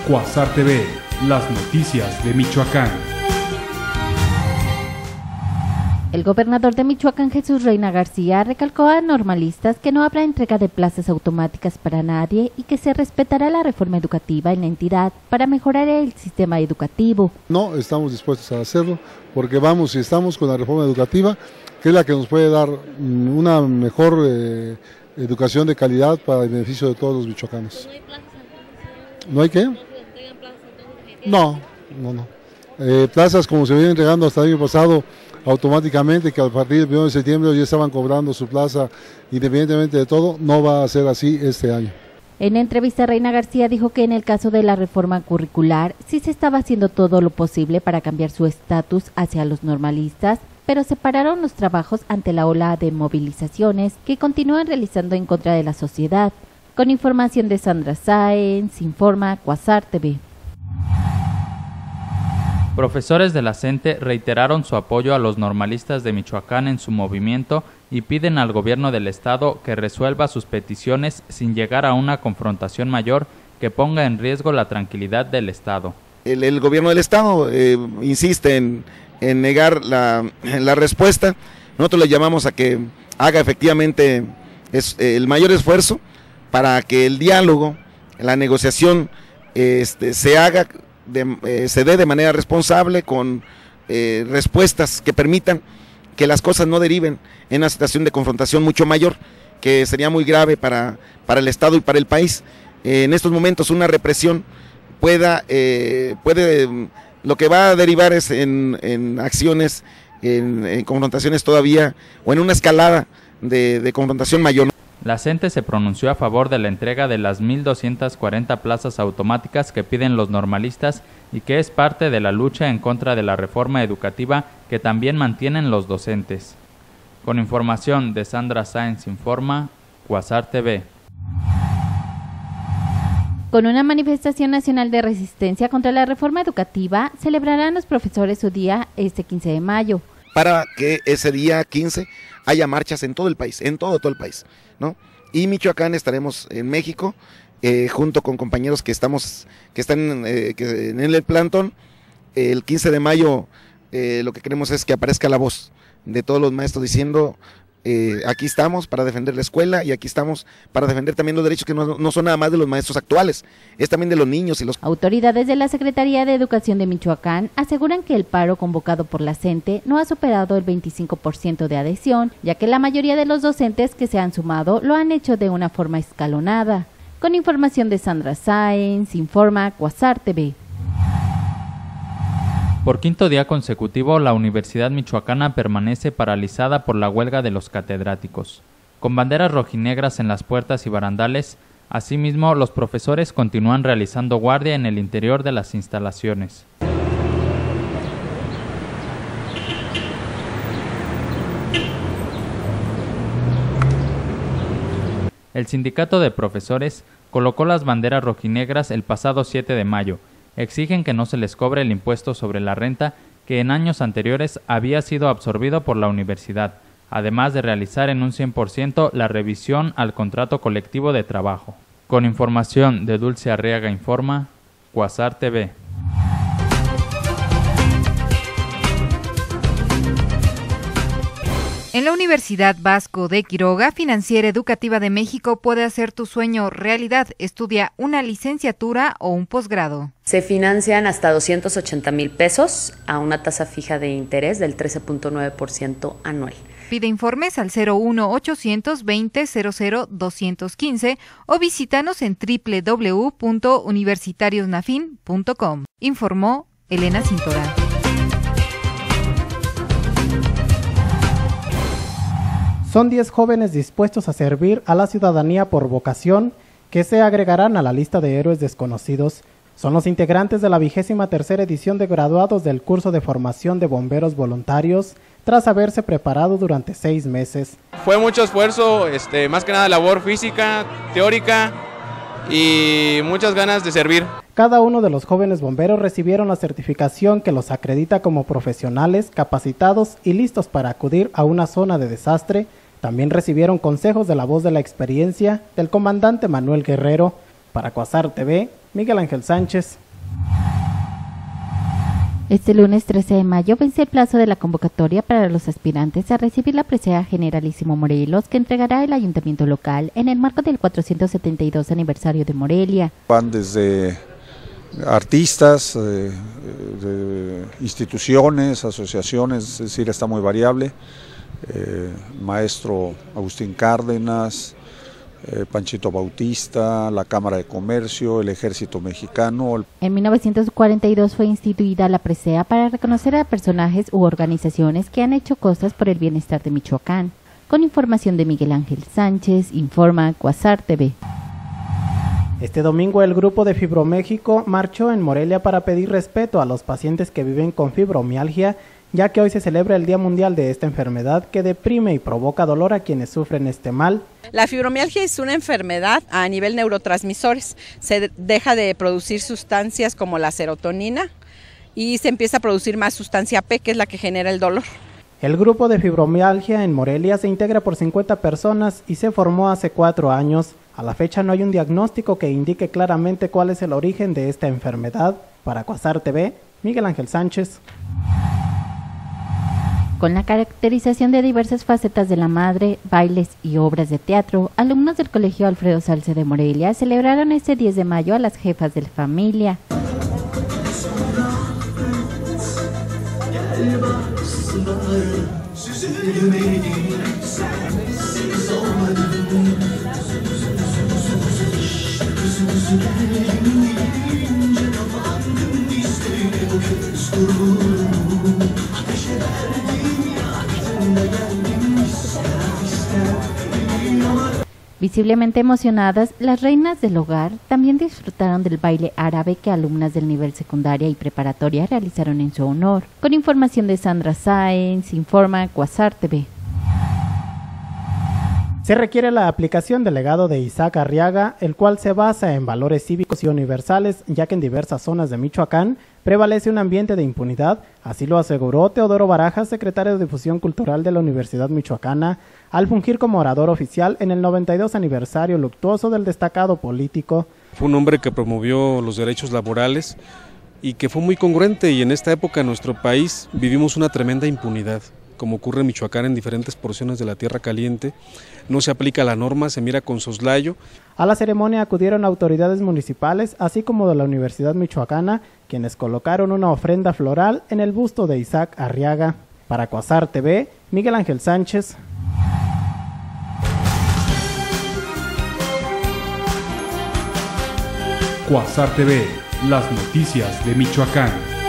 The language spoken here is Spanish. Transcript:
Cuasar TV, las noticias de Michoacán. El gobernador de Michoacán, Jesús Reina García, recalcó a normalistas que no habrá entrega de plazas automáticas para nadie y que se respetará la reforma educativa en la entidad para mejorar el sistema educativo. No estamos dispuestos a hacerlo porque vamos y estamos con la reforma educativa, que es la que nos puede dar una mejor educación de calidad para el beneficio de todos los michoacanos. ¿No hay qué? No. Plazas como se vienen entregando hasta el año pasado, automáticamente, que a partir del 1 de septiembre ya estaban cobrando su plaza independientemente de todo, no va a ser así este año. En entrevista, Reina García dijo que en el caso de la reforma curricular sí se estaba haciendo todo lo posible para cambiar su estatus hacia los normalistas, pero se pararon los trabajos ante la ola de movilizaciones que continúan realizando en contra de la sociedad. Con información de Sandra Sáenz, informa Cuasar TV. Profesores de la CENTE reiteraron su apoyo a los normalistas de Michoacán en su movimiento y piden al gobierno del estado que resuelva sus peticiones sin llegar a una confrontación mayor que ponga en riesgo la tranquilidad del estado. El gobierno del estado insiste en negar la respuesta. Nosotros le llamamos a que haga efectivamente el mayor esfuerzo para que el diálogo, la negociación se haga, se dé de manera responsable, con respuestas que permitan que las cosas no deriven en una situación de confrontación mucho mayor, que sería muy grave para el Estado y para el país. En estos momentos una represión puede lo que va a derivar es en acciones, en confrontaciones todavía, o en una escalada de confrontación mayor. La CENTE se pronunció a favor de la entrega de las 1,240 plazas automáticas que piden los normalistas y que es parte de la lucha en contra de la reforma educativa que también mantienen los docentes. Con información de Sandra Sáenz, informa Cuasar TV. Con una manifestación nacional de resistencia contra la reforma educativa, celebrarán los profesores su día este 15 de mayo. Para que ese día 15 haya marchas en todo el país, en todo el país, ¿no? Y Michoacán estaremos en México, junto con compañeros que están en el plantón. El 15 de mayo lo que queremos es que aparezca la voz de todos los maestros diciendo: aquí estamos para defender la escuela y aquí estamos para defender también los derechos que no son nada más de los maestros actuales, es también de los niños y los... Autoridades de la Secretaría de Educación de Michoacán aseguran que el paro convocado por la CENTE no ha superado el 25% de adhesión, ya que la mayoría de los docentes que se han sumado lo han hecho de una forma escalonada. Con información de Sandra Sáenz, informa Cuasar TV. Por quinto día consecutivo, la Universidad Michoacana permanece paralizada por la huelga de los catedráticos. Con banderas rojinegras en las puertas y barandales, asimismo, los profesores continúan realizando guardia en el interior de las instalaciones. El sindicato de profesores colocó las banderas rojinegras el pasado 7 de mayo, exigen que no se les cobre el impuesto sobre la renta que en años anteriores había sido absorbido por la universidad, además de realizar en un 100% la revisión al contrato colectivo de trabajo. Con información de Dulce Arriaga, informa Cuasar TV. En la Universidad Vasco de Quiroga, Financiera Educativa de México puede hacer tu sueño realidad. Estudia una licenciatura o un posgrado. Se financian hasta 280,000 pesos a una tasa fija de interés del 13.9% anual. Pide informes al 01820-00-215 o visítanos en www.universitariosnafin.com. Informó Elena Cintora. Son 10 jóvenes dispuestos a servir a la ciudadanía por vocación que se agregarán a la lista de héroes desconocidos. Son los integrantes de la 23ª edición de graduados del curso de formación de bomberos voluntarios tras haberse preparado durante 6 meses. Fue mucho esfuerzo, más que nada labor física, teórica y muchas ganas de servir. Cada uno de los jóvenes bomberos recibieron la certificación que los acredita como profesionales, capacitados y listos para acudir a una zona de desastre. También recibieron consejos de la voz de la experiencia del comandante Manuel Guerrero. Para Cuasar TV, Miguel Ángel Sánchez. Este lunes 13 de mayo vence el plazo de la convocatoria para los aspirantes a recibir la presea Generalísimo Morelos que entregará el ayuntamiento local en el marco del 472 aniversario de Morelia. Van desde artistas, de instituciones, asociaciones, es decir, está muy variable. Maestro Agustín Cárdenas, Panchito Bautista, la Cámara de Comercio, el Ejército Mexicano. En 1942 fue instituida la presea para reconocer a personajes u organizaciones que han hecho cosas por el bienestar de Michoacán. Con información de Miguel Ángel Sánchez, informa Cuasar TV. Este domingo el grupo de Fibroméxico marchó en Morelia para pedir respeto a los pacientes que viven con fibromialgia, ya que hoy se celebra el Día Mundial de esta enfermedad que deprime y provoca dolor a quienes sufren este mal. La fibromialgia es una enfermedad a nivel neurotransmisores. Se deja de producir sustancias como la serotonina y se empieza a producir más sustancia P, que es la que genera el dolor. El grupo de fibromialgia en Morelia se integra por 50 personas y se formó hace 4 años. A la fecha no hay un diagnóstico que indique claramente cuál es el origen de esta enfermedad. Para Cuasar TV, Miguel Ángel Sánchez. Con la caracterización de diversas facetas de la madre, bailes y obras de teatro, alumnos del Colegio Alfredo Salce de Morelia celebraron este 10 de mayo a las jefas de la familia. Visiblemente emocionadas, las reinas del hogar también disfrutaron del baile árabe que alumnas del nivel secundaria y preparatoria realizaron en su honor. Con información de Sandra Sáenz, informa Cuasar TV. Se requiere la aplicación del legado de Isaac Arriaga, el cual se basa en valores cívicos y universales, ya que en diversas zonas de Michoacán prevalece un ambiente de impunidad, así lo aseguró Teodoro Barajas, secretario de Difusión Cultural de la Universidad Michoacana, al fungir como orador oficial en el 92 aniversario luctuoso del destacado político. Fue un hombre que promovió los derechos laborales y que fue muy congruente, y en esta época en nuestro país vivimos una tremenda impunidad, como ocurre en Michoacán en diferentes porciones de la Tierra Caliente. No se aplica la norma, se mira con soslayo. A la ceremonia acudieron autoridades municipales, así como de la Universidad Michoacana, quienes colocaron una ofrenda floral en el busto de Isaac Arriaga. Para Cuasar TV, Miguel Ángel Sánchez. Cuasar TV, las noticias de Michoacán.